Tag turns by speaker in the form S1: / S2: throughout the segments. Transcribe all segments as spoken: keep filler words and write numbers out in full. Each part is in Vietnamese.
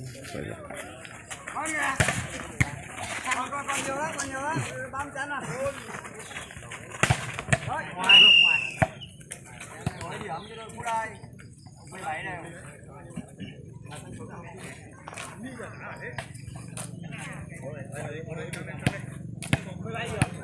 S1: Còn còn còn nhiều lắm, còn nhiều lắm. Bám chắn à. Rồi, ngoài ngoài. Cái điểm cho đội Phú Đài. mười bảy này. mười bảy giờ.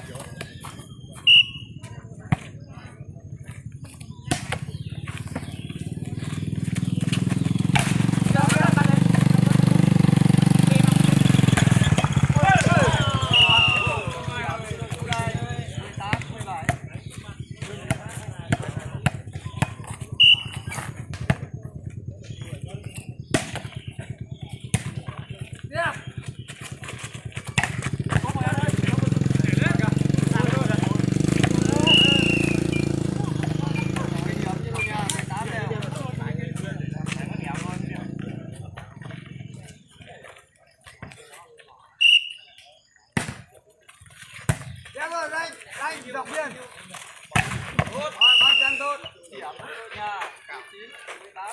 S1: Em ơi, đây, đây, chỉ đọc viên. Tốt, bám chân tốt. Điểm nhà, chín, mười tám.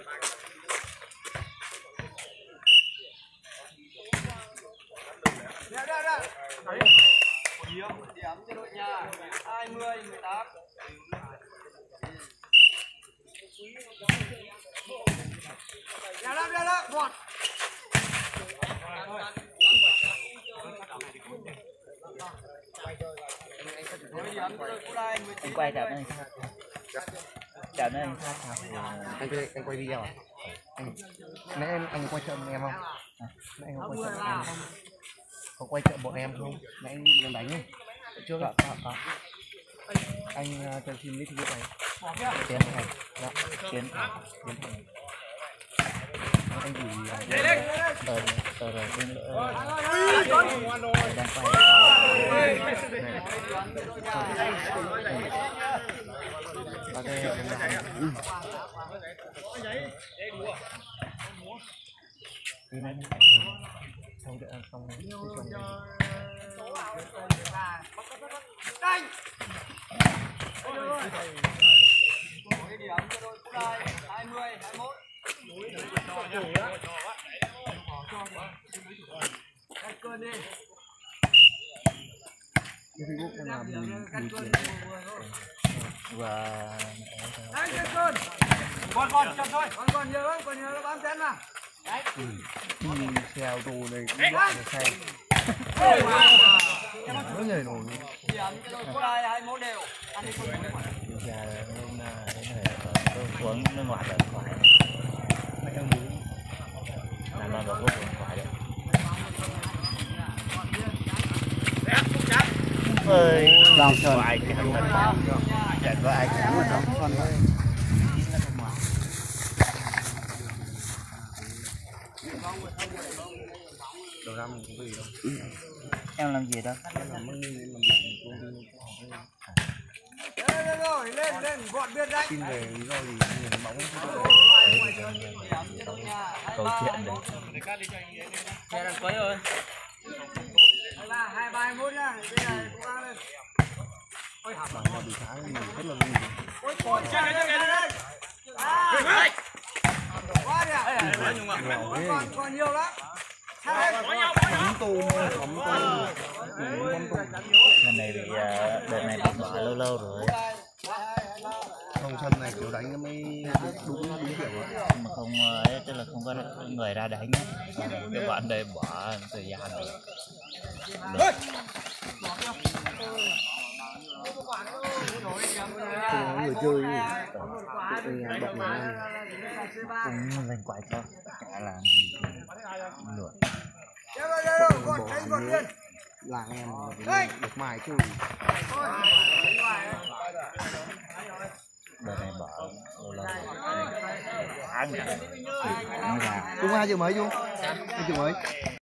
S1: Đây, đây, đây. Điểm, điểm cho đội nhà, hai mươi, mười tám. Nhà lắm, nhà lắm, một.
S2: Anh quay chào anh chào anh anh quay anh quay video à? Anh nãy em anh quay chợ em không? Nãy anh quay chợ em không? Có quay chợ bọn em không? Nãy anh đang đánh ấy. Trước ạ, có có. Anh cho xin lít video này. Tiến này, đó, tiến, tiến này. Anh gì? Tờ tờ rồi bên nữa. Đang quay. Đi lên. Xong đợi xong xong.
S1: Đánh. Cái điểm cho đội Phú Đài hai mươi, hai mươi mốt. Cắt cơn đi.
S2: Cái Facebook em làm mình chuyển và
S1: đấy cắt cơn. Còn còn chậm thôi. Còn còn nhiều lắm, còn nhiều lắm bám chén nào. Đấy.
S2: Ừ. Xe ô tô này cũng gọi là xe. Nó nhảy nổi.
S1: Điểm cho đội Phú Đài hai mươi mốt đều. Ăn đi không nổi.
S2: Giờ nên là tôi xuống bên ngoài là phải. Mấy em muốn làm làm được cũng phải đấy. Ơi, lòng trời ai cái thằng này. Chạy có ai cũng muốn đóng con ơi. Đầu năm cũng gì đâu. Em làm gì đó? Em làm măng em làm việc công ty.
S1: Lên rồi, lên lên gọn biên đấy.
S2: Xin về lý do gì người bóng câu chuyện đấy.
S1: Xe đang quấy rồi. Là hai ba mốt nhá, bây giờ cũng ăn lên. Ôi hả?
S2: Bằng buổi sáng thì rất là vui.
S1: Ôi ôi chơi đây đây. À. Quá đi ạ. Còn còn nhiều lắm.
S2: Cắm tôm, cắm tôm. Lần này bị đợt này bị bỏ lâu lâu rồi. Không sân này kiểu đánh nó mới đúng đúng kiểu đó. Mà không ấy, tức là không có người ra đánh. Các bạn đây bỏ thời gian rồi. Được. Người chơi bật này cũng dành quái cho chả làm gì nữa. Làng em được mài chứ. Đợt này bỏ lâu lâu tháng rồi. Đúng hai triệu mấy chú? Hai triệu mấy?